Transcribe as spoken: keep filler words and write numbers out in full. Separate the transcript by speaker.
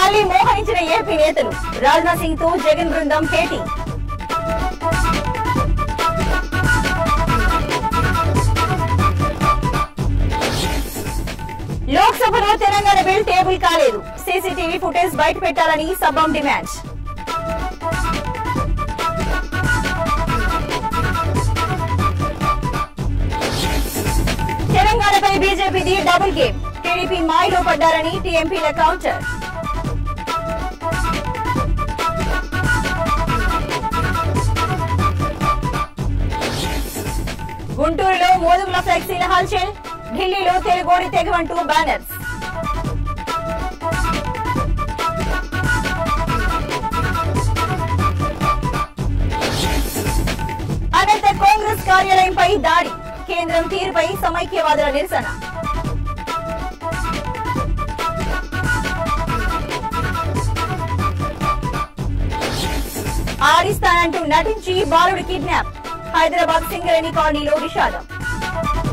Speaker 1: మళ్లీ మోహరించిన ఏపీ నేతలు రాజ్నాథ్ సింగ్ తో జగన్ బృందం భేటీ. లోక్సభలో తెలంగాణ బిల్ టేబుల్ కాలేదు. సీసీటీవీ ఫుటేజ్ బయట పెట్టాలని సబ్బం డిమాండ్. తెలంగాణపై బీజేపీది డబుల్ గేమ్. టీడీపీ మాయలో పడ్డారని టీఎంపీల కౌంటర్. గుంటూరులో మోదుగుల ఫ్లెక్సీల హల్చల్. ఢిల్లీలో తెలుగోడి తెగవంటూ బ్యానర్స్. అనంత కాంగ్రెస్ కార్యాలయంపై దాడి. కేంద్రం తీరుపై సమైక్యవాదుల నిరసన. ఆడిస్తానంటూ నటించి బాలుడు కిడ్నాప్. హైదరాబాద్ సింగరేణి కాలనీలో విషాదం.